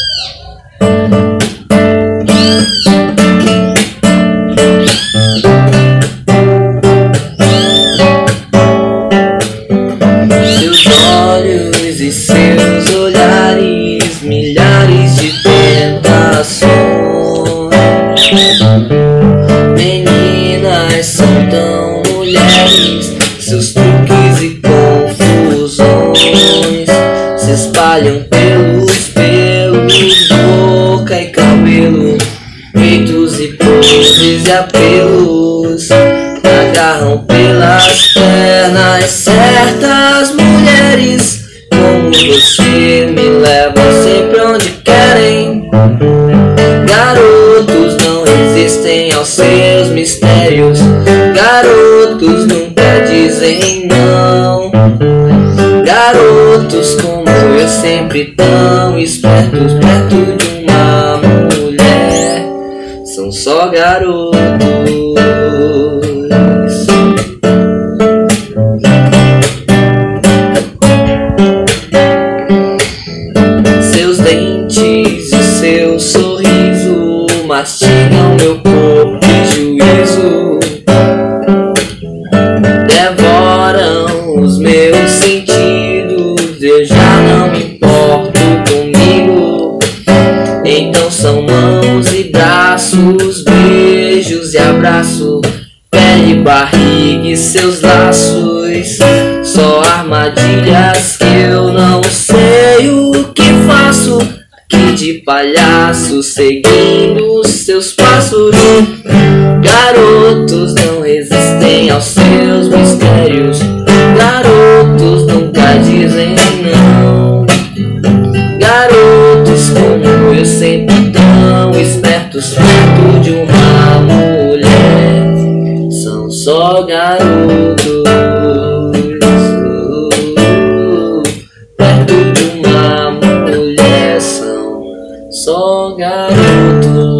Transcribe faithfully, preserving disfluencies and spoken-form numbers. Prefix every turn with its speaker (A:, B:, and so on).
A: Seus olhos e seus olhares, milhares de tentações. Meninas são tão mulheres, seus truques e confusões se espalham pelos pelos, boca e cabelo, peitos e poses e apelos. Agarram pelas pernas certas mulheres como você, me levam sempre onde querem. Garotos não resistem aos seus mistérios, garotos nunca dizem não. Garotos como eu, sempre tão espertos, perto de uma mulher, são só garotos. Seus dentes e seu sorriso mastigam meu corpo e juízo, devoram os meus sentidos. Eu já não me importo comigo. Então são mãos e braços, beijos e abraço, pele, barriga e seus laços. Só armadilhas que eu não sei o que faço, aqui de palhaço seguindo seus passos. Garotos não resistem aos seus mistérios, garotos nunca dizem não. Garotos como eu, sempre tão espertos, perto de uma mulher, são só garotos. Perto de uma mulher, são só garotos.